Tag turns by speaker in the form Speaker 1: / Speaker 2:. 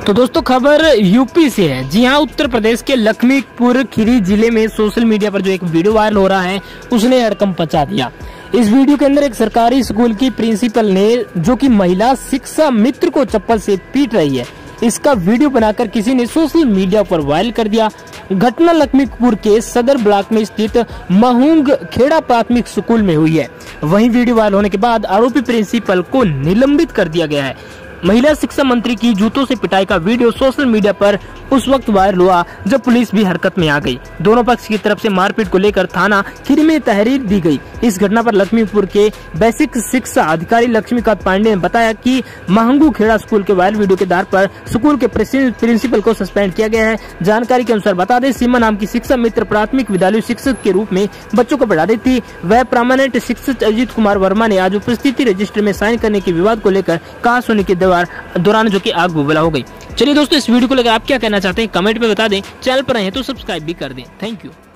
Speaker 1: तो दोस्तों खबर यूपी से है। जी हाँ, उत्तर प्रदेश के लखीमपुर खीरी जिले में सोशल मीडिया पर जो एक वीडियो वायरल हो रहा है उसने हड़कंप मचा दिया। इस वीडियो के अंदर एक सरकारी स्कूल की प्रिंसिपल ने जो कि महिला शिक्षा मित्र को चप्पल से पीट रही है, इसका वीडियो बनाकर किसी ने सोशल मीडिया पर वायरल कर दिया। घटना लखीमपुर के सदर ब्लॉक में स्थित महूंग खेड़ा प्राथमिक स्कूल में हुई है। वहीं वीडियो वायरल होने के बाद आरोपी प्रिंसिपल को निलंबित कर दिया गया है। महिला शिक्षा मंत्री की जूतों से पिटाई का वीडियो सोशल मीडिया पर उस वक्त वायरल हुआ जब पुलिस भी हरकत में आ गई। दोनों पक्ष की तरफ से मारपीट को लेकर थाना खीरी में तहरीर दी गई। इस घटना पर लखीमपुर के बेसिक शिक्षा अधिकारी लक्ष्मीकांत पांडे ने बताया कि महंगू खेड़ा स्कूल के वायरल वीडियो के आधार पर स्कूल के प्रिंसिपल को सस्पेंड किया गया है। जानकारी के अनुसार बता दें, सीमा नाम की शिक्षा मित्र प्राथमिक विद्यालय शिक्षक के रूप में बच्चों को पढ़ा रही थी। वह परमानेंट शिक्षक अजीत कुमार वर्मा ने आज उपस्थिति रजिस्टर में साइन करने के विवाद को लेकर कहा सुनी के दौरान जो कि आग बुबला हो गई। चलिए दोस्तों, इस वीडियो को लेकर आप क्या कहना चाहते हैं कमेंट में बता दें। चैनल पर आए हैं तो सब्सक्राइब भी कर दें। Thank you.